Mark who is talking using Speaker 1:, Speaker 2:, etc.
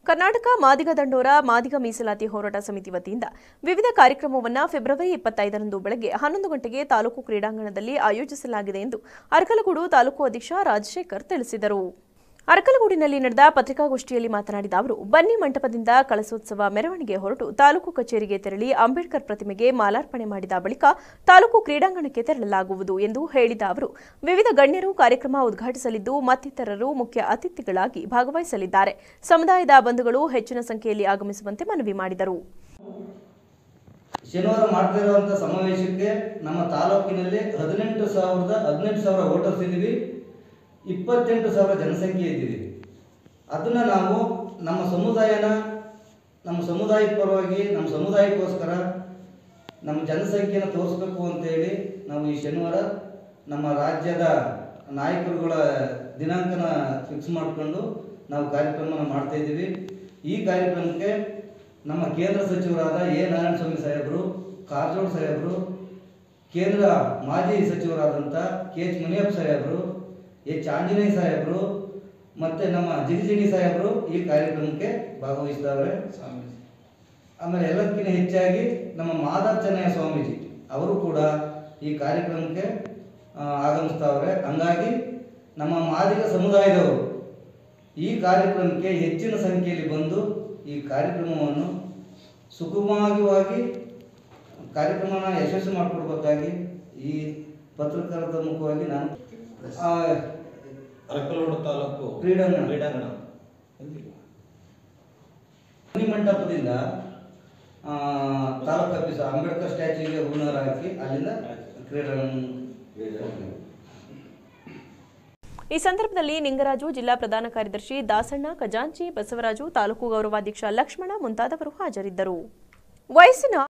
Speaker 1: ಕರ್ನಾಟಕ ಮಾದಿಗ ದಂಡೋರ ಮಾದಿಗ ಮೀಸಲಾತಿ ಹೋರಾಟ ಸಮಿತಿ ವತಿಯಿಂದ ವಿವಿಧ ಕಾರ್ಯಕ್ರಮವನ್ನು ಫೆಬ್ರವರಿ 25ರಂದು ಬೆಳಗ್ಗೆ 11 ಗಂಟೆಗೆ ತಾಲೂಕು ಕ್ರೀಡಾಂಗಣದಲ್ಲಿ ಆಯೋಜಿಸಲಾಗಿದೆ ಎಂದು ಅರಕಲಗೂಡು ತಾಲೂಕು ಅಧ್ಯಕ್ಷ ರಾಜಶೇಖರ್ ತಿಳಿಸಿದರು. ಅರಕಲಗೂಡಿನಲ್ಲಿ ನಡೆದ ಪತ್ರಿಕಾಗೋಷ್ಠಿಯಲ್ಲಿ ಮಾತನಾಡಿದ ಅವರು, ಬನ್ನಿ ಮಂಟಪದಿಂದ ಕಳಸೋತ್ಸವ ಮೆರವಣಿಗೆ ಹೊರಟು ತಾಲೂಕು ಕಚೇರಿಗೆ ತೆರಳಿ ಅಂಬೇಡ್ಕರ್ ಪ್ರತಿಮೆಗೆ ಮಾಲಾರ್ಪಣೆ ಮಾಡಿದ ಬಳಿಕ ತಾಲೂಕು ಕ್ರೀಡಾಂಗಣಕ್ಕೆ ತೆರಳಲಾಗುವುದು ಎಂದು ಹೇಳಿದ ಅವರು, ವಿವಿಧ ಗಣ್ಯರು ಕಾರ್ಯಕ್ರಮ ಉದ್ಘಾಟಿಸಲಿದ್ದು ಮತ್ತಿತರರು ಮುಖ್ಯ ಅತಿಥಿಗಳಾಗಿ ಭಾಗವಹಿಸಲಿದ್ದಾರೆ. ಸಮುದಾಯದ ಬಂಧುಗಳು ಹೆಚ್ಚಿನ ಸಂಖ್ಯೆಯಲ್ಲಿ ಆಗಮಿಸುವಂತೆ ಮನವಿ ಮಾಡಿದರು.
Speaker 2: ಶನಿವಾರ ಮಾಡ್ತಿರುವಂತಹ ಸಮಾವೇಶಕ್ಕೆ ನಮ್ಮ ತಾಲೂಕಿನಲ್ಲಿ 18,000 ವೋಟರ್ಸ್ ಇದ್ದೀವಿ. 28,000 ಜನಸಂಖ್ಯೆ ಇದ್ದೀವಿ. ಅದನ್ನು ನಾವು ನಮ್ಮ ಸಮುದಾಯದ ಪರವಾಗಿ ನಮ್ಮ ಸಮುದಾಯಕ್ಕೋಸ್ಕರ ನಮ್ಮ ಜನಸಂಖ್ಯೆಯನ್ನು ತೋರಿಸ್ಬೇಕು ಅಂತೇಳಿ ನಾವು ಈ ಶನಿವಾರ ನಮ್ಮ ರಾಜ್ಯದ ನಾಯಕರುಗಳ ದಿನಾಂಕನ ಫಿಕ್ಸ್ ಮಾಡಿಕೊಂಡು ನಾವು ಕಾರ್ಯಕ್ರಮವನ್ನು ಮಾಡ್ತಾ ಇದ್ದೀವಿ. ಈ ಕಾರ್ಯಕ್ರಮಕ್ಕೆ ನಮ್ಮ ಕೇಂದ್ರ ಸಚಿವರಾದ ಎ ನಾರಾಯಣಸ್ವಾಮಿ ಸಾಹೇಬರು, ಕಾರಜೋಳ ಸಾಹೇಬರು, ಕೇಂದ್ರ ಮಾಜಿ ಸಚಿವರಾದಂಥ ಕೆ.ಎಚ್. ಮುನಿಯಪ್ಪ ಸಾಹೇಬರು, ಎಚ್. ಆಂಜನೇಯ ಸಾಹೇಬರು ಮತ್ತು ನಮ್ಮ ಜಿಗಿಜಿಣಿ ಸಾಹೇಬರು ಈ ಕಾರ್ಯಕ್ರಮಕ್ಕೆ ಭಾಗವಹಿಸಿದವರು. ಆಮೇಲೆ ಎಲ್ಲದಕ್ಕಿಂತ ಹೆಚ್ಚಾಗಿ ನಮ್ಮ ಮಾದಾರ್ಚನೆಯ ಸ್ವಾಮೀಜಿ ಅವರು ಕೂಡ ಈ ಕಾರ್ಯಕ್ರಮಕ್ಕೆ ಆಗಮಿಸ್ತಾವ್ರೆ. ಹಂಗಾಗಿ ನಮ್ಮ ಮಾದಿಗ ಸಮುದಾಯದವರು ಈ ಕಾರ್ಯಕ್ರಮಕ್ಕೆ ಹೆಚ್ಚಿನ ಸಂಖ್ಯೆಯಲ್ಲಿ ಬಂದು ಈ ಕಾರ್ಯಕ್ರಮವನ್ನು ಸುಗಮವಾಗಿ ಕಾರ್ಯಕ್ರಮನ ಯಶಸ್ವಿ ಮಾಡಿಕೊಡ್ಬೇಕಾಗಿ ಈ ಪತ್ರಕರ್ತರ ಮುಖವಾಗಿ ನಾನು
Speaker 3: ಅರಕಲಗೂಡು ತಾಲೂಕು
Speaker 2: ಕ್ರೀಡಾಂಗಣ ಮಂಟಪದಿಂದ ತಾಲೂಕು ಆಫೀಸ್ ಅಂಬೇಡ್ಕರ್ ಸ್ಟ್ಯಾಚ್ಯೂಗೆ ಹೂನಾರ ಹಾಕಿ ಅಲ್ಲಿಂದ ಕ್ರೀಡಾಂಗಣ.
Speaker 1: ಈ ಸಂದರ್ಭದಲ್ಲಿ ನಿಂಗರಾಜು, ಜಿಲ್ಲಾ ಪ್ರಧಾನ ಕಾರ್ಯದರ್ಶಿ ದಾಸಣ್ಣ, ಖಜಾಂಚಿ ಬಸವರಾಜು, ತಾಲೂಕು ಗೌರವಾಧ್ಯಕ್ಷ ಲಕ್ಷ್ಮಣ ಮುಂತಾದವರು ಹಾಜರಿದ್ದರು. ವಯಸ್ಸಿನ